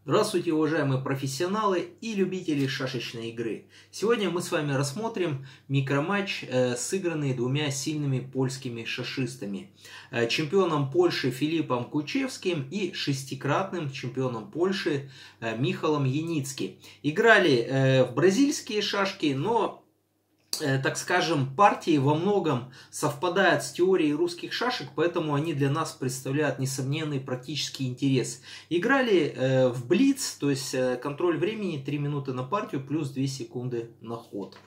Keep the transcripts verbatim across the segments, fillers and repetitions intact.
Здравствуйте, уважаемые профессионалы и любители шашечной игры. Сегодня мы с вами рассмотрим микроматч, э, сыгранный двумя сильными польскими шашистами. Э, чемпионом Польши Филиппом Кучевским и шестикратным чемпионом Польши э, Михалом Яницки. Играли э, в бразильские шашки, но... так скажем, партии во многом совпадают с теорией русских шашек, поэтому они для нас представляют несомненный практический интерес. Играли э, в блиц, то есть э, контроль времени три минуты на партию плюс две секунды на ход.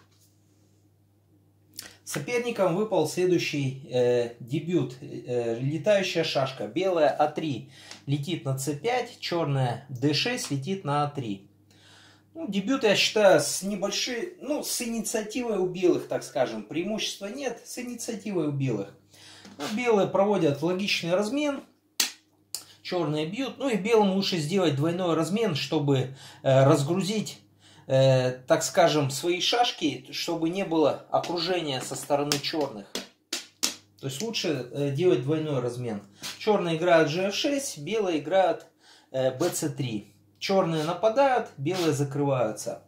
Соперникам выпал следующий э, дебют. Э, летающая шашка. Белая а три летит на цэ пять, черная дэ шесть летит на а три. Ну, дебют, я считаю, с небольшой, ну, с инициативой у белых, так скажем. Преимущества нет, с инициативой у белых. Ну, белые проводят логичный размен, черные бьют. Ну и белым лучше сделать двойной размен, чтобы э, разгрузить, э, так скажем, свои шашки, чтобы не было окружения со стороны черных. То есть лучше э, делать двойной размен. Черные играют жэ эф шесть, белые играют э, бэ цэ три. Черные нападают, белые закрываются.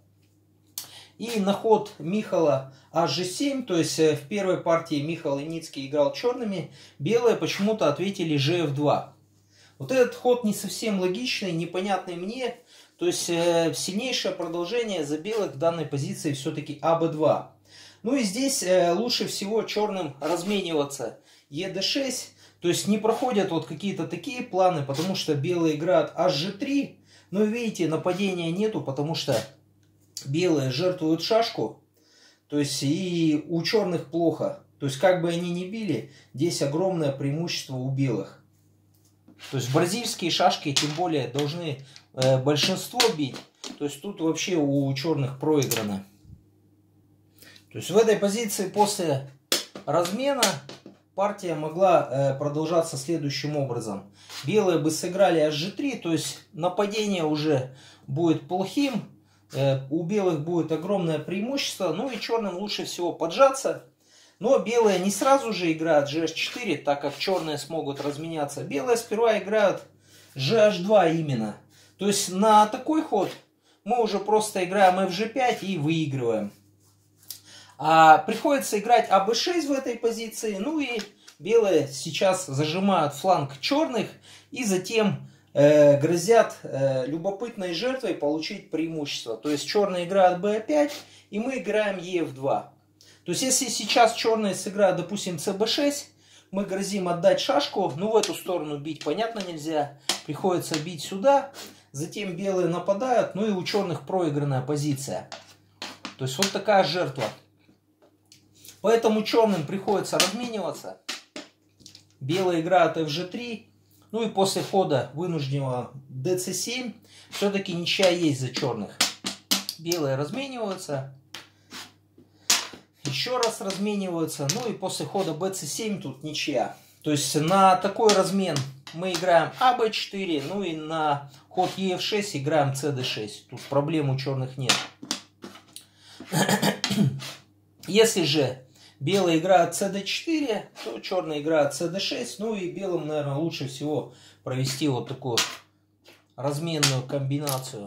И на ход Михала аш жэ семь, то есть в первой партии Михал Яницкий играл черными, белые почему-то ответили жэ эф два. Вот этот ход не совсем логичный, непонятный мне. То есть сильнейшее продолжение за белых в данной позиции все-таки а бэ два. Ну и здесь лучше всего черным размениваться е дэ шесть. То есть не проходят вот какие-то такие планы, потому что белые играют аш жэ три. Но видите, нападения нету, потому что белые жертвуют шашку. То есть и у черных плохо. То есть как бы они ни били, здесь огромное преимущество у белых. То есть бразильские шашки тем более должны э, большинство бить. То есть тут вообще у черных проиграно. То есть в этой позиции после размена партия могла э, продолжаться следующим образом. Белые бы сыграли аш жэ три, то есть нападение уже будет плохим. Э, у белых будет огромное преимущество. Ну и черным лучше всего поджаться. Но белые не сразу же играют жэ эш четыре, так как черные смогут разменяться. Белые сперва играют жэ аш два именно. То есть на такой ход мы уже просто играем эф жэ пять и выигрываем. А приходится играть а бэ шесть в этой позиции. Ну и белые сейчас зажимают фланг черных. И затем э, грозят э, любопытной жертвой получить преимущество. То есть черные играют бэ пять и мы играем е эф два. То есть если сейчас черные сыграют, допустим, цэ бэ шесть, мы грозим отдать шашку. Ну в эту сторону бить понятно нельзя. Приходится бить сюда. Затем белые нападают. Ну и у черных проигранная позиция. То есть вот такая жертва. Поэтому черным приходится размениваться. Белые играют эф жэ три. Ну и после хода вынужденного дэ цэ семь все-таки ничья есть за черных. Белые размениваются. Еще раз размениваются. Ну и после хода бэ цэ семь тут ничья. То есть на такой размен мы играем а бэ четыре. Ну и на ход е эф шесть играем цэ дэ шесть. Тут проблем у черных нет. Если же белые играют цэ дэ четыре, то черные играют цэ дэ шесть. Ну и белым, наверное, лучше всего провести вот такую разменную комбинацию.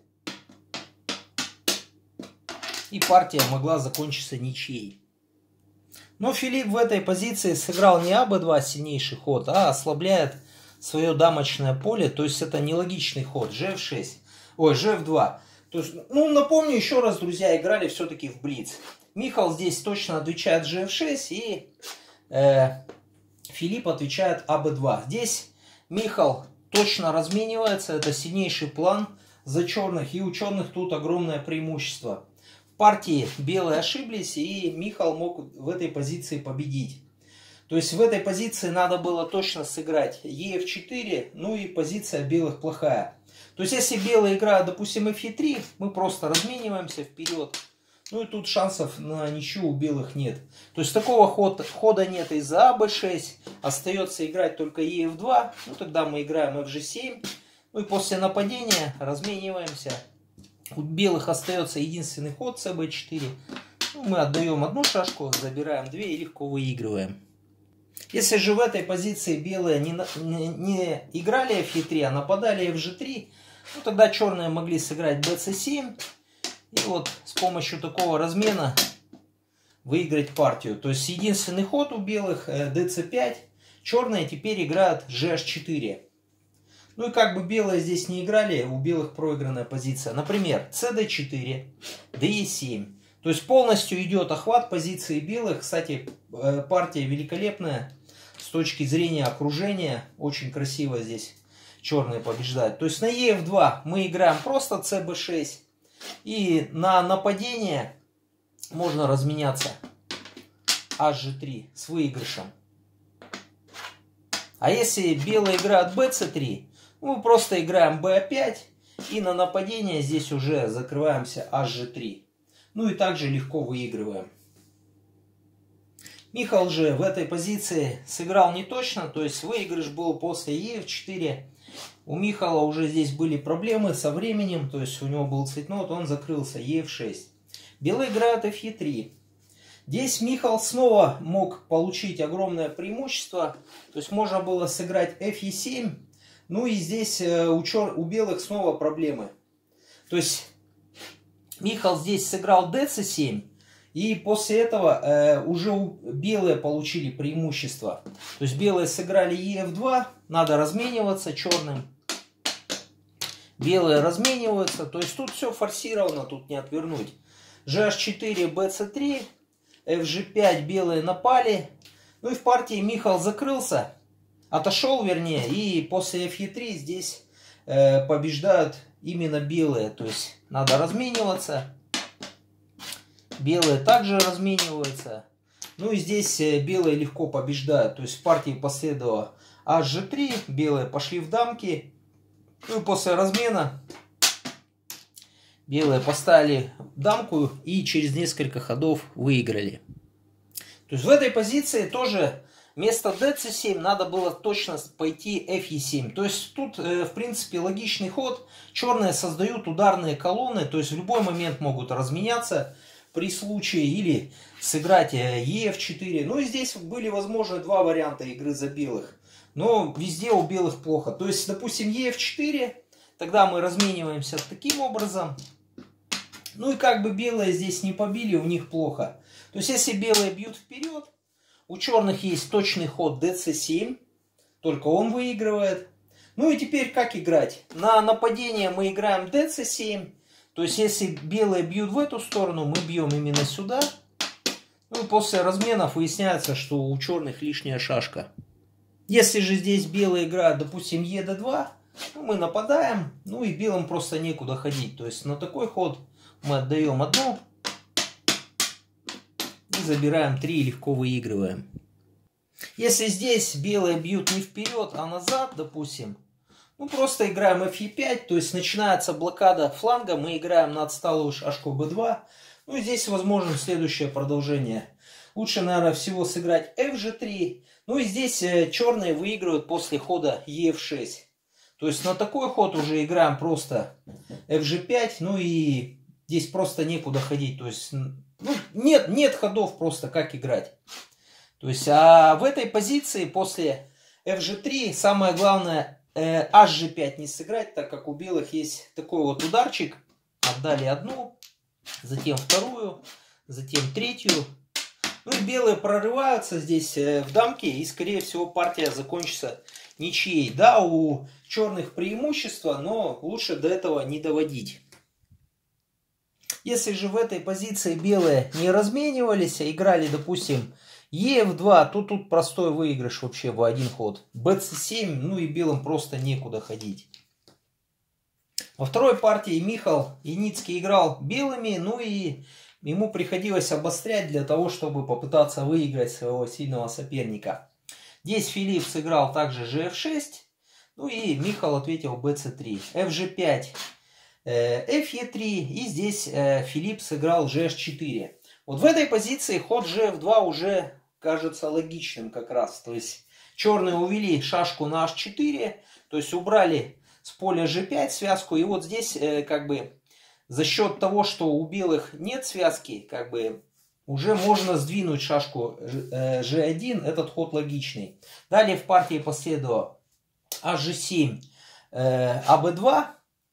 И партия могла закончиться ничьей. Но Филипп в этой позиции сыграл не а бэ два сильнейший ход, а ослабляет свое дамочное поле. То есть это нелогичный ход. жэ эф шесть. Ой, жэ эф два. То есть, ну, напомню еще раз, друзья, играли все-таки в блиц. Михал здесь точно отвечает жэ эф шесть и э, Филипп отвечает а бэ два. Здесь Михал точно разменивается, это сильнейший план за черных, и у черных тут огромное преимущество. В партии белые ошиблись, и Михал мог в этой позиции победить. То есть в этой позиции надо было точно сыграть е эф четыре, ну и позиция белых плохая. То есть если белые играют, допустим, эф е три, мы просто размениваемся вперед. Ну и тут шансов на ничью у белых нет. То есть такого ход, хода нет из-за а бэ шесть. Остается играть только е эф два. Ну тогда мы играем эф жэ семь. Ну и после нападения размениваемся. У белых остается единственный ход цэ бэ четыре. Ну, мы отдаем одну шашку, забираем две и легко выигрываем. Если же в этой позиции белые не, не, не играли эф е три, а нападали эф жэ три, Ну, тогда черные могли сыграть бэ цэ семь. И вот с помощью такого размена выиграть партию. То есть единственный ход у белых дэ цэ пять. Черные теперь играют жэ аш четыре. Ну и как бы белые здесь не играли, у белых проигранная позиция. Например, цэ дэ четыре, дэ е семь. То есть полностью идет охват позиции белых. Кстати, партия великолепная с точки зрения окружения. Очень красиво здесь черные побеждают. То есть на е эф два мы играем просто цэ бэ шесть. И на нападение можно разменяться аш жэ три с выигрышем. А если белые играют бэ цэ три, мы просто играем бэ а пять. И на нападение здесь уже закрываемся аш жэ три. Ну и также легко выигрываем. Михал же в этой позиции сыграл не точно. То есть выигрыш был после е эф четыре. У Михала уже здесь были проблемы со временем. То есть у него был цветнот, он закрылся е эф шесть. Белые играют эф е три. Здесь Михал снова мог получить огромное преимущество. То есть можно было сыграть эф е семь. Ну и здесь у, чер... у белых снова проблемы. То есть Михал здесь сыграл дэ цэ семь. И после этого э, уже у... белые получили преимущество. То есть белые сыграли е эф два. Надо размениваться черным. Белые размениваются. То есть тут все форсировано, тут не отвернуть. жэ аш четыре, бэ цэ три. эф жэ пять белые напали. Ну и в партии Михал закрылся. Отошел, вернее. И после эф е три здесь э, побеждают именно белые. То есть надо размениваться. Белые также размениваются. Ну и здесь э, белые легко побеждают. То есть в партии последовало аш жэ три. Белые пошли в дамки. Ну и после размена белые поставили дамку и через несколько ходов выиграли. То есть в этой позиции тоже вместо дэ цэ семь надо было точно пойти эф е семь. То есть тут в принципе логичный ход. Черные создают ударные колонны. То есть в любой момент могут разменяться при случае или сыграть е эф четыре. Ну и здесь были возможны два варианта игры за белых. Но везде у белых плохо. То есть допустим е эф четыре. Тогда мы размениваемся таким образом. Ну и как бы белые здесь не побили, у них плохо. То есть если белые бьют вперед, у черных есть точный ход дэ цэ семь. Только он выигрывает. Ну и теперь как играть? На нападение мы играем дэ цэ семь. То есть если белые бьют в эту сторону, мы бьем именно сюда. Ну и после разменов выясняется, что у черных лишняя шашка. Если же здесь белые играют, допустим, е дэ два, ну, мы нападаем. Ну и белым просто некуда ходить. То есть на такой ход мы отдаем одну. И забираем три и легко выигрываем. Если здесь белые бьют не вперед, а назад, допустим, ну просто играем эф е пять, то есть начинается блокада фланга, мы играем на отсталую шашку бэ два. Ну и здесь возможно следующее продолжение. Лучше, наверное, всего сыграть эф жэ три. Ну и здесь черные выигрывают после хода е эф шесть. То есть на такой ход уже играем просто эф жэ пять, ну и здесь просто некуда ходить. То есть ну, нет, нет ходов просто как играть. То есть а в этой позиции после эф жэ три самое главное э, аш жэ пять не сыграть, так как у белых есть такой вот ударчик. Отдали одну, затем вторую, затем третью. Ну и белые прорываются здесь э, в дамке, и скорее всего партия закончится ничьей. Да, у черных преимущество, но лучше до этого не доводить. Если же в этой позиции белые не разменивались, а играли, допустим, е эф два, то тут простой выигрыш вообще в один ход. бэ цэ семь, ну и белым просто некуда ходить. Во второй партии Михал Яницкий играл белыми, ну и ему приходилось обострять для того, чтобы попытаться выиграть своего сильного соперника. Здесь Филипп сыграл также жэ эф шесть, ну и Михал ответил бэ цэ три. эф жэ пять, эф е три, и здесь Филипп сыграл жэ эш четыре. Вот в этой позиции ход жэ эф два уже кажется логичным как раз. То есть черные увели шашку на аш четыре, то есть убрали с поля жэ пять связку. И вот здесь как бы за счет того, что у белых нет связки, как бы уже можно сдвинуть шашку жэ один. Этот ход логичный. Далее в партии последовало аш жэ семь, а бэ два.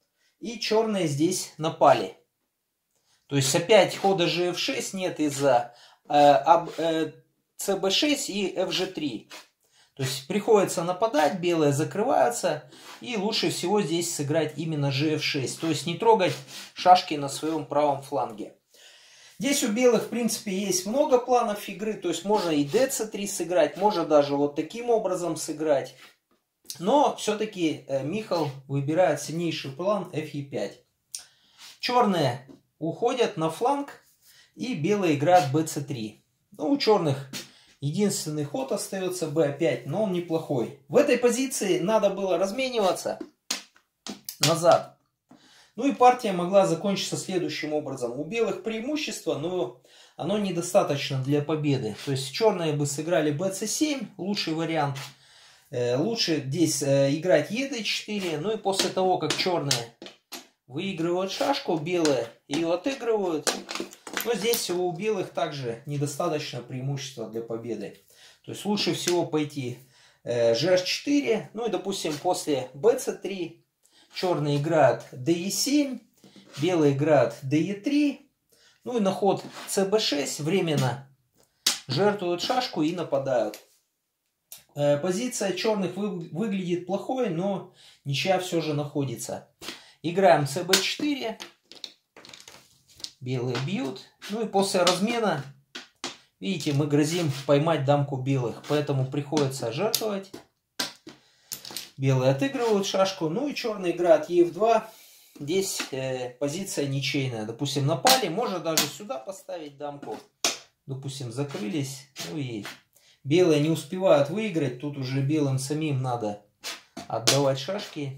и черные здесь напали. То есть опять хода же эф шесть нет из-за э, э, цэ бэ шесть и эф же три. То есть приходится нападать, белые закрываются, и лучше всего здесь сыграть именно же эф шесть. То есть не трогать шашки на своем правом фланге. Здесь у белых, в принципе, есть много планов игры, то есть можно и дэ цэ три сыграть, можно даже вот таким образом сыграть. Но все-таки Михал выбирает сильнейший план эф е пять. Черные уходят на фланг, и белые играют бэ цэ три. Ну, у черных единственный ход остается бэ пять, но он неплохой. В этой позиции надо было размениваться назад. Ну и партия могла закончиться следующим образом. У белых преимущество, но оно недостаточно для победы. То есть черные бы сыграли бэ цэ семь, лучший вариант. Лучше здесь играть е дэ четыре. Ну и после того, как черные выигрывают шашку, белые ее отыгрывают. Но здесь у белых также недостаточно преимущества для победы. То есть лучше всего пойти же эйч четыре. Ну и допустим после бэ цэ три. Черные играют дэ е семь, белые играют дэ е три. Ну и на ход цэ бэ шесть временно жертвуют шашку и нападают. Э, позиция черных вы, выглядит плохой, но ничья все же находится. Играем цэ бэ четыре. Белые бьют. Ну и после размена, видите, мы грозим поймать дамку белых. Поэтому приходится жертвовать. Белые отыгрывают шашку, ну и черные играют е эф два. Здесь э, позиция ничейная. Допустим, напали, можно даже сюда поставить дамку. Допустим, закрылись. Ну и белые не успевают выиграть. Тут уже белым самим надо отдавать шашки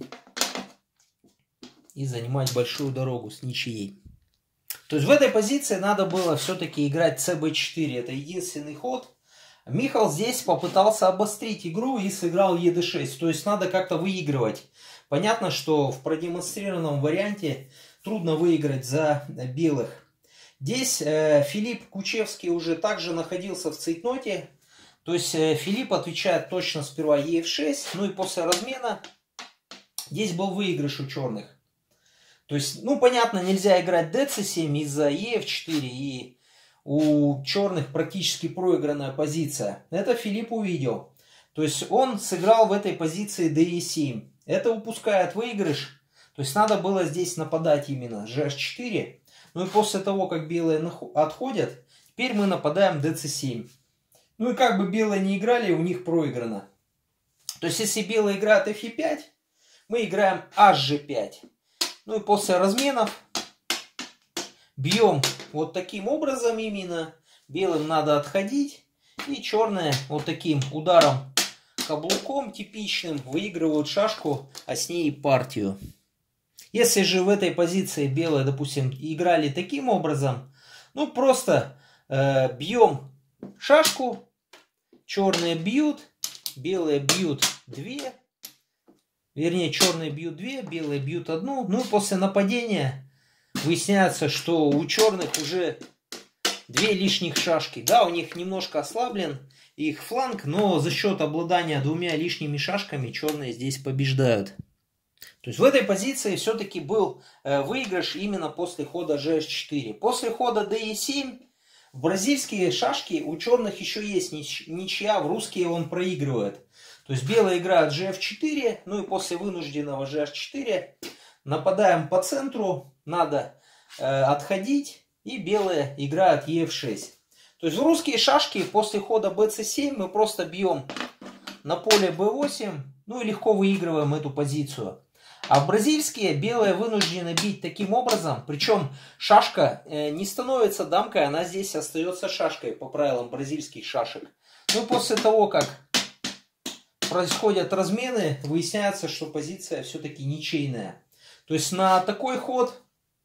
и занимать большую дорогу с ничьей. То есть в этой позиции надо было все-таки играть цэ бэ четыре. Это единственный ход. Михал здесь попытался обострить игру и сыграл е дэ шесть. То есть надо как-то выигрывать. Понятно, что в продемонстрированном варианте трудно выиграть за белых. Здесь э, Филипп Кучевский уже также находился в цейтноте. То есть э, Филипп отвечает точно сперва е эф шесть. Ну и после размена здесь был выигрыш у черных. То есть, ну понятно, нельзя играть дэ цэ семь из-за е эф четыре и... У черных практически проигранная позиция. Это Филипп увидел. То есть он сыграл в этой позиции дэ е семь. Это упускает выигрыш. То есть надо было здесь нападать именно же эйч четыре. Ну и после того, как белые отходят, теперь мы нападаем дэ цэ семь. Ну и как бы белые не играли, у них проиграно. То есть если белые играют эф е пять, мы играем аш же пять. Ну и после разменов бьем вот таким образом именно. Белым надо отходить. И черные вот таким ударом каблуком типичным выигрывают шашку, а с ней и партию. Если же в этой позиции белые, допустим, играли таким образом, ну просто э, бьем шашку, черные бьют, белые бьют две. Вернее, черные бьют две, белые бьют одну. Ну и после нападения выясняется, что у черных уже две лишних шашки. Да, у них немножко ослаблен их фланг, но за счет обладания двумя лишними шашками черные здесь побеждают. То есть в этой позиции все-таки был э, выигрыш именно после хода же эйч четыре. После хода дэ е семь в бразильские шашки у черных еще есть ничья, в русские он проигрывает. То есть белые играют же эф четыре, ну и после вынужденного же эйч четыре нападаем по центру, надо э, отходить, и белые играют е эф шесть. То есть в русские шашки после хода бэ цэ семь мы просто бьем на поле бэ восемь, ну и легко выигрываем эту позицию. А в бразильские белые вынуждены бить таким образом, причем шашка э, не становится дамкой, она здесь остается шашкой по правилам бразильских шашек. Ну и после того, как происходят размены, выясняется, что позиция все-таки ничейная. То есть на такой ход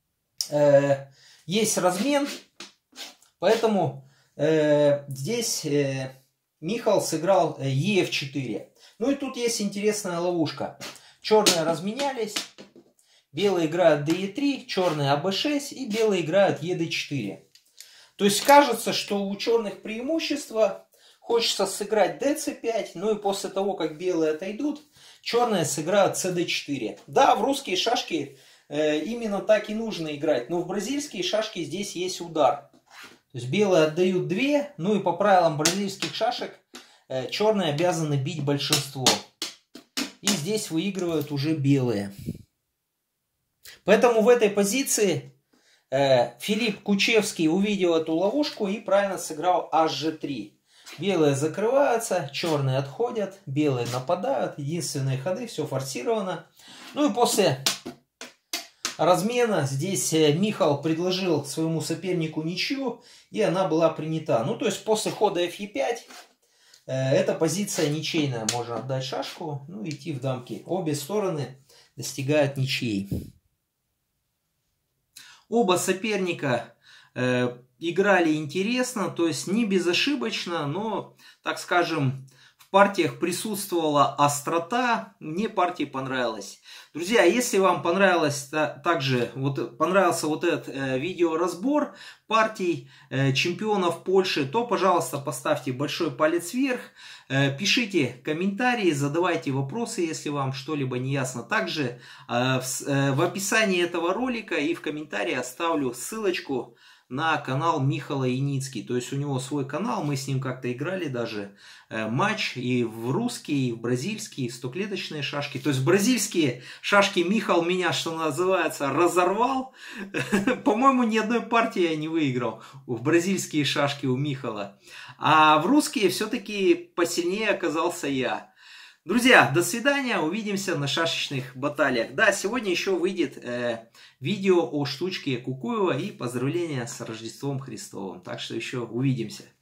э, есть размен, поэтому э, здесь э, Михал сыграл е эф четыре. Ну и тут есть интересная ловушка. Черные разменялись, белые играют дэ е три, черные а бэ шесть и белые играют е дэ четыре. То есть кажется, что у черных преимущество. Хочется сыграть дэ цэ пять, ну и после того, как белые отойдут, черные сыграют цэ дэ четыре. Да, в русские шашки э, именно так и нужно играть. Но в бразильские шашки здесь есть удар. То есть белые отдают две, ну и по правилам бразильских шашек э, черные обязаны бить большинство. И здесь выигрывают уже белые. Поэтому в этой позиции э, Филипп Кучевский увидел эту ловушку и правильно сыграл аш же три. Белые закрываются, черные отходят, белые нападают. Единственные ходы, все форсировано. Ну и после размена здесь Михал предложил своему сопернику ничью, и она была принята. Ну то есть после хода эф е пять э, эта позиция ничейная. Можно отдать шашку, ну и идти в дамки. Обе стороны достигают ничьей. Оба соперника э, играли интересно, то есть не безошибочно, но, так скажем, в партиях присутствовала острота, мне партии понравилось. Друзья, если вам понравилось также, вот, понравился вот этот э, видеоразбор партий э, чемпионов Польши, то, пожалуйста, поставьте большой палец вверх, э, пишите комментарии, задавайте вопросы, если вам что-либо не ясно. Также э, в, э, в описании этого ролика и в комментарии оставлю ссылочку на канал Михала Яницкий. То есть у него свой канал, мы с ним как-то играли даже э, матч и в русские, и в бразильские, и в стоклеточные шашки. То есть бразильские шашки Михал меня, что называется, разорвал. По-моему, ни одной партии я не выиграл в бразильские шашки у Михала. А в русские все-таки посильнее оказался я. Друзья, до свидания, увидимся на шашечных баталиях. Да, сегодня еще выйдет э, видео о штучке Кукуева и поздравления с Рождеством Христовым. Так что еще увидимся.